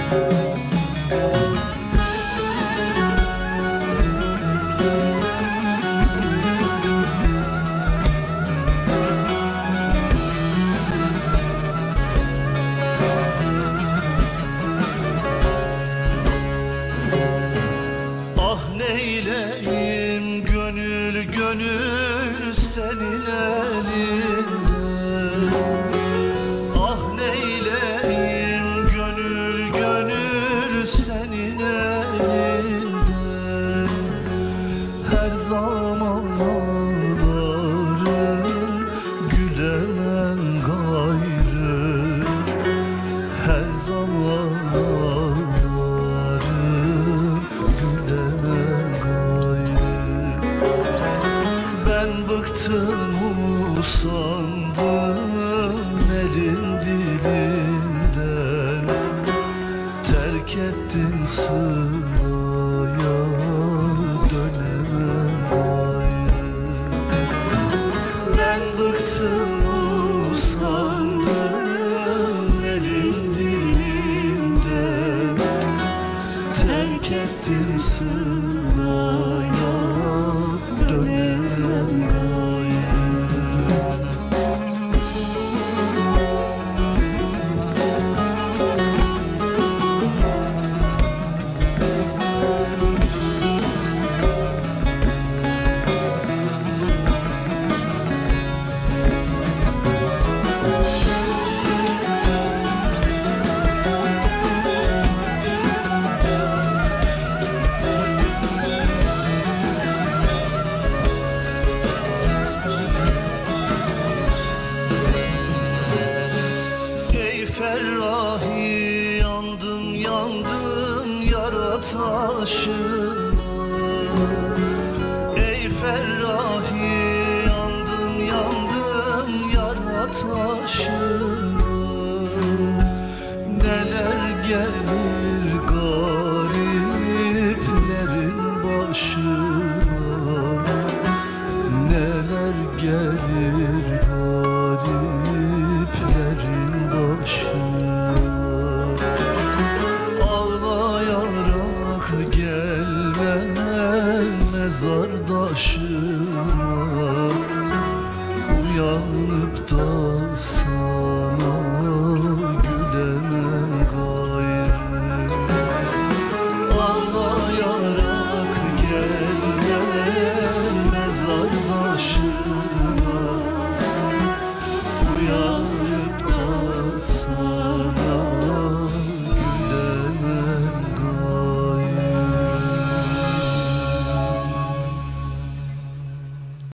Gönül senin elinde. Ah neyleyim gönül gönül senin elinde. Her zaman ağlarım gülemem gayrı. Her zaman ağlarım gülemem gayrı. Ben bıktım usandım elin dilinden. Terk ettin sıraya dönemem gayrı. Ben bıktım usandım elin dilinden. Terk ettim sıraya dönemem gayrı. Ferrahi yandım yandım yara taşına. Ey Ferrahi yandım yandım yara taşına. Neler gelir gariplerin başına. Neler gelir gariplerin başına. Ağlayarak gelme mezardaşıma. Uyanıp da sana gülemem gayrı. Ağlayarak gelme mezardaşıma. Uyanıp